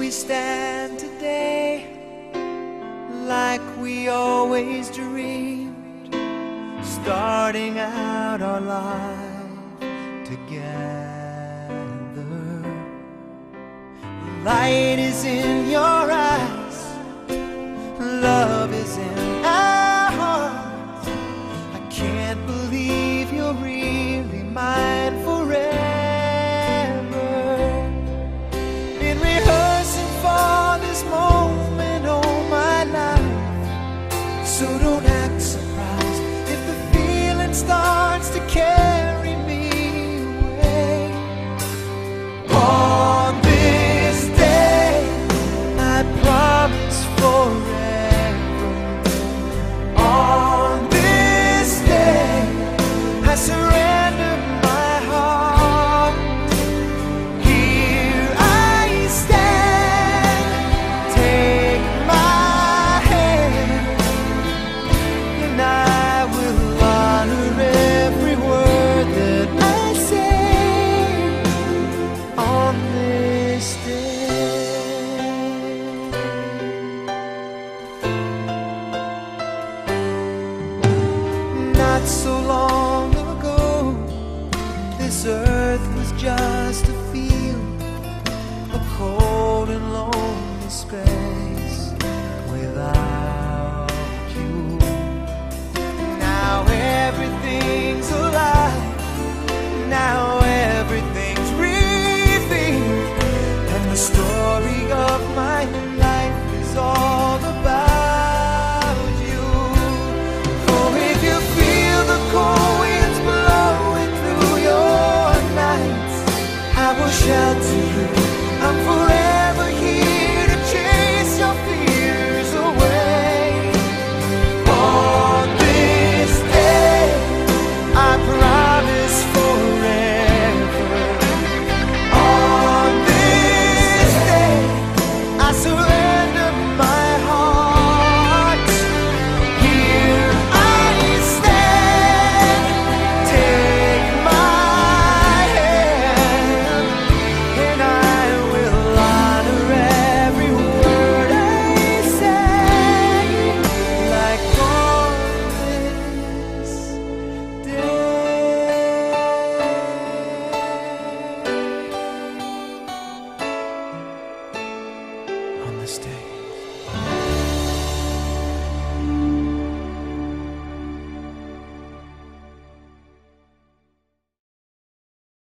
we stand today like we always dreamed, starting out our life together. Light is in your eyes, love is in our hearts. I can't believe you're really mine forever. Been rehearsing for this moment all my life, so don't act surprised if the feeling starts to carry me away. On this day, I promise forever. On this day, I surrender my heart. Here I stand, take my hand, and I will honor every word that I say on this day. Not so long ago, this earth was just a field, a cold and lonely space without you. Now everything's alive, now everything's revealed, and the story of my life is all about you. For if you feel the cold winds blowing through your nights, I will shelter you. I'm forever here to chase your fears away. On this day, I promise forever. On this day, I surrender my heart. Here I stand, take my hand, and I will honor every word I say, like on this day. On this day.